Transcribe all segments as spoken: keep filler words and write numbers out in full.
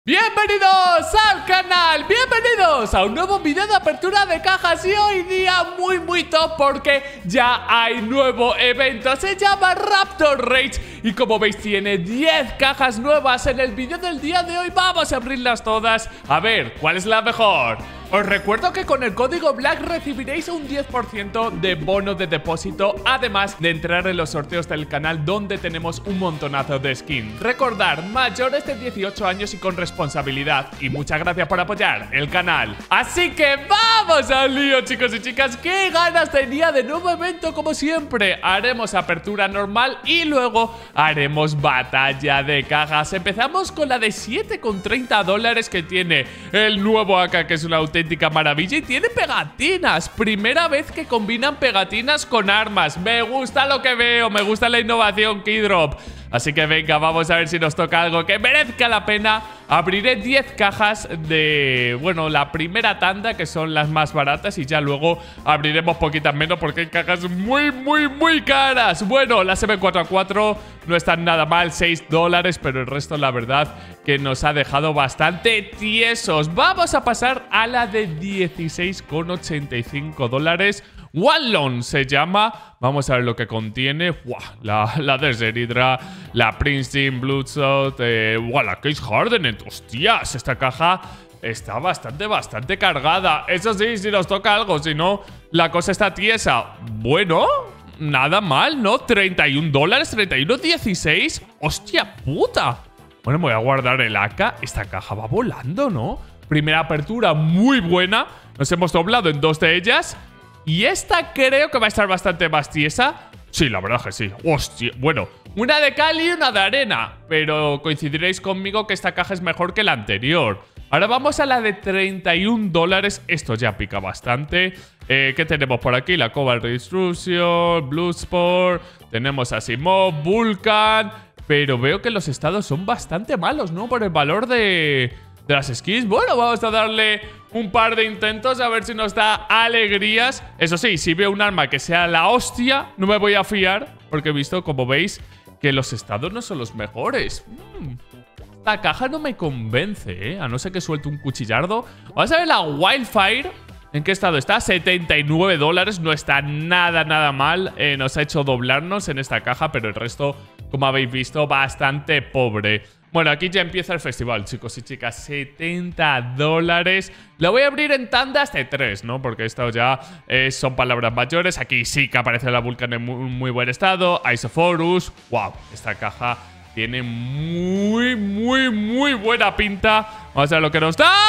Bienvenidos al canal, bienvenidos a un nuevo video de apertura de cajas. Y hoy día muy muy top porque ya hay nuevo evento. Se llama Raptor Rage y como veis tiene diez cajas nuevas. En el video del día de hoy vamos a abrirlas todas. A ver, ¿cuál es la mejor? Os recuerdo que con el código Black recibiréis un diez por ciento de bono de depósito, además de entrar en los sorteos del canal donde tenemos un montonazo de skins. Recordar, mayores de dieciocho años y con responsabilidad. Y muchas gracias por apoyar el canal. Así que vamos al lío, chicos y chicas. Qué ganas tenía de nuevo evento como siempre. Haremos apertura normal y luego haremos batalla de cajas. Empezamos con la de siete con treinta dólares que tiene el nuevo A K, que es una auténtica maravilla, y tiene pegatinas. Primera vez que combinan pegatinas con armas. Me gusta lo que veo, me gusta la innovación Keydrop. Así que venga, vamos a ver si nos toca algo que merezca la pena. Abriré diez cajas de, bueno, la primera tanda, que son las más baratas, y ya luego abriremos poquitas menos porque hay cajas muy, muy, muy caras. Bueno, las M cuatro A cuatro no están nada mal, seis dólares, pero el resto la verdad que nos ha dejado bastante tiesos. Vamos a pasar a la de dieciséis con ochenta y cinco dólares. Wallon se llama. Vamos a ver lo que contiene. Wow, la, la Desert Hydra, la Princeton, Bloodshot, eh, wow, la Case Hardened. Hostias, esta caja está bastante, bastante cargada. Eso sí, si nos toca algo, si no, la cosa está tiesa. Bueno, nada mal, ¿no? treinta y un dólares, treinta y uno dieciséis. Hostia puta. Bueno, me voy a guardar el A K. Esta caja va volando, ¿no? Primera apertura muy buena. Nos hemos doblado en dos de ellas. Y esta creo que va a estar bastante más tiesa. Sí, la verdad que sí. Hostia, bueno, una de cal y una de arena. Pero coincidiréis conmigo que esta caja es mejor que la anterior. Ahora vamos a la de treinta y un dólares. Esto ya pica bastante. eh, ¿Qué tenemos por aquí? La Cobalt Destruction, Bloodsport. Tenemos a Simov, Vulcan. Pero veo que los estados son bastante malos, ¿no? Por el valor de... de las skins. Bueno, vamos a darle un par de intentos a ver si nos da alegrías. Eso sí, si veo un arma que sea la hostia, no me voy a fiar, porque he visto, como veis, que los estados no son los mejores. mm. Esta caja no me convence, ¿eh? A no ser que suelte un cuchillardo. Vamos a ver la Wildfire. ¿En qué estado está? setenta y nueve dólares. No está nada, nada mal. eh, Nos ha hecho doblarnos en esta caja, pero el resto, como habéis visto, bastante pobre. Bueno, aquí ya empieza el festival, chicos y chicas. setenta dólares. Lo voy a abrir en tandas de tres, ¿no? Porque esto ya eh, son palabras mayores. Aquí sí que aparece la Vulcan en muy, muy buen estado. Isoforus. Wow, esta caja tiene muy, muy, muy buena pinta. Vamos a ver lo que nos da.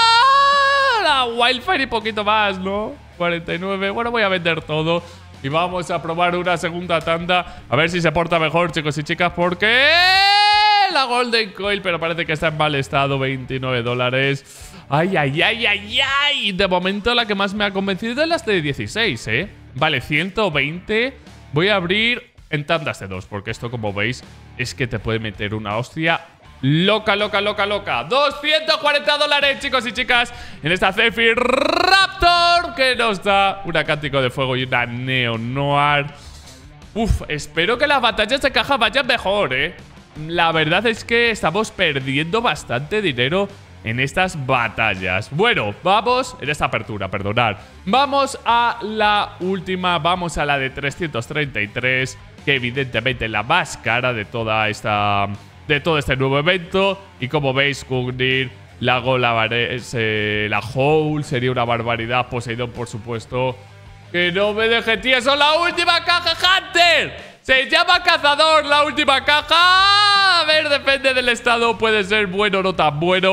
La Wildfire y poquito más, ¿no? cuarenta y nueve. Bueno, voy a vender todo. Y vamos a probar una segunda tanda. A ver si se porta mejor, chicos y chicas, porque... la Golden Coil, pero parece que está en mal estado. veintinueve dólares. Ay, ay, ay, ay, ay. De momento la que más me ha convencido es las de dieciséis, ¿eh? Vale, ciento veinte. Voy a abrir en tandas de dos, porque esto, como veis, es que te puede meter una hostia loca, loca, loca, loca. doscientos cuarenta dólares, chicos y chicas, en esta Zephyr Raptor, que nos da un acántico de fuego y una Neo Noir. Uf, espero que las batallas de caja vayan mejor, ¿eh? La verdad es que estamos perdiendo bastante dinero en estas batallas. Bueno, vamos... en esta apertura, perdonad. Vamos a la última. Vamos a la de trescientos treinta y tres, que evidentemente es la más cara de toda esta... de todo este nuevo evento. Y como veis, Kugnir, la Gola, eh, la Howl sería una barbaridad. Poseidón, por supuesto. Que no me deje tieso. La última caja, Hunter. Se llama Cazador, la última caja. A ver, depende del estado. Puede ser bueno o no tan bueno.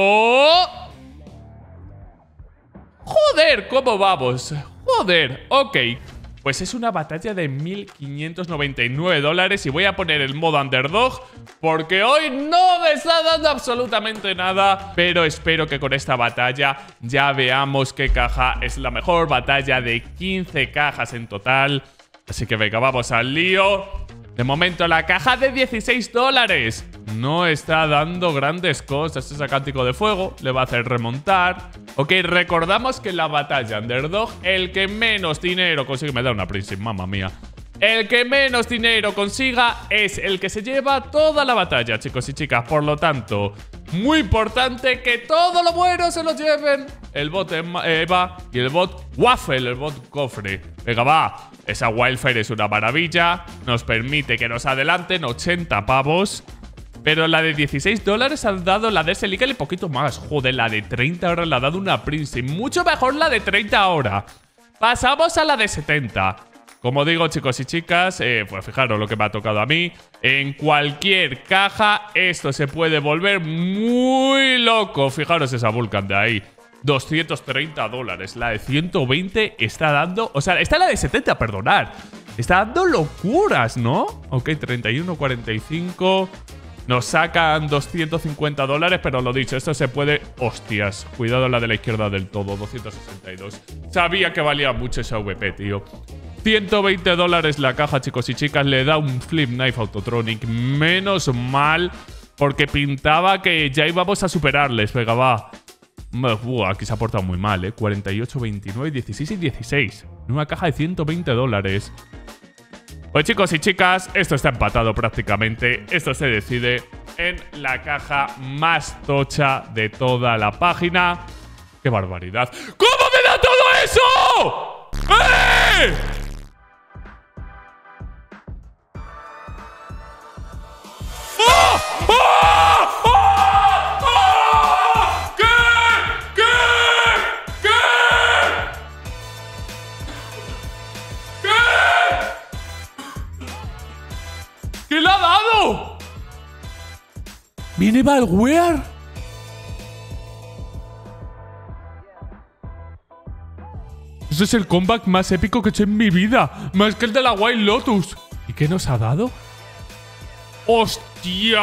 Joder, ¿cómo vamos? Joder, ok. Pues es una batalla de mil quinientos noventa y nueve dólares. Y voy a poner el modo Underdog, porque hoy no me está dando absolutamente nada. Pero espero que con esta batalla ya veamos qué caja es la mejor. Batalla de quince cajas en total. Así que venga, vamos al lío. De momento la caja de dieciséis dólares no está dando grandes cosas. Ese acántico de fuego le va a hacer remontar. Ok, recordamos que en la batalla Underdog el que menos dinero consigue... me da una Princeton, mamma mía. El que menos dinero consiga es el que se lleva toda la batalla, chicos y chicas. Por lo tanto, Muy importante que todo lo bueno se lo lleven el bot Eva y el bot Waffle, el bot Cofre. Venga, va. Esa Wildfire es una maravilla. Nos permite que nos adelanten ochenta pavos. Pero la de dieciséis dólares ha dado la de ese Lical y poquito más. Joder, la de treinta ahora la ha dado una Prince. Y mucho mejor la de treinta ahora. Pasamos a la de setenta. Como digo, chicos y chicas, eh, pues fijaros lo que me ha tocado a mí. En cualquier caja esto se puede volver muy loco. Fijaros esa Vulcan de ahí. doscientos treinta dólares. La de ciento veinte está dando... O sea, está la de setenta, perdonad. Está dando locuras, ¿no? Ok, treinta y uno, cuarenta y cinco... Nos sacan doscientos cincuenta dólares, pero lo dicho, esto se puede... Hostias, cuidado la de la izquierda del todo, doscientos sesenta y dos. Sabía que valía mucho esa V P, tío. ciento veinte dólares la caja, chicos y chicas. Le da un Flip Knife Autotronic. Menos mal, porque pintaba que ya íbamos a superarles. Venga, va. Uh, aquí se ha portado muy mal, ¿eh? cuarenta y ocho, veintinueve, dieciséis y dieciséis. En una caja de ciento veinte dólares. Pues chicos y chicas, esto está empatado prácticamente. Esto se decide en la caja más tocha de toda la página. ¡Qué barbaridad! ¿Cómo me da todo eso? ¡Eh! ¡Oh! ¡Oh! ¡Oh! ¡Oh! ¿Qué? ¿Qué? ¿Qué? ¿Qué le ha dado? ¿Viene Valware? Ese es el comeback más épico que he hecho en mi vida. Más que el de la Wild Lotus. ¿Y qué nos ha dado? ¡Hostias!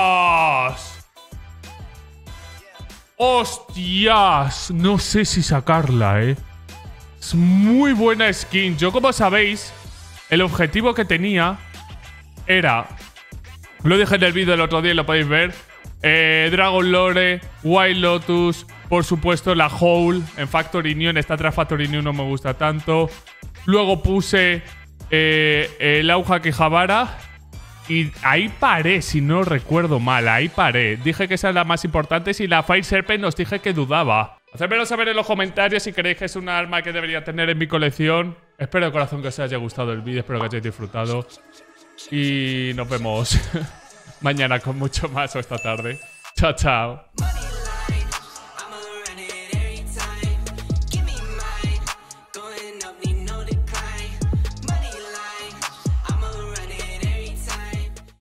¡Hostias! No sé si sacarla, ¿eh? Es muy buena skin. Yo, como sabéis, el objetivo que tenía... Era, lo dije en el vídeo el otro día y lo podéis ver, eh, Dragon Lore, Wild Lotus, por supuesto la Howl, en Factory New, esta atrás Factory New no me gusta tanto. Luego puse eh, el Auja Quijabara y ahí paré, si no recuerdo mal, ahí paré. Dije que esa es la más importante y la Fire Serpent os dije que dudaba. Hacedmelo saber en los comentarios si creéis que es un arma que debería tener en mi colección. Espero de corazón que os haya gustado el vídeo, espero que hayáis disfrutado. Y nos vemos mañana con mucho más o esta tarde. Chao, chao.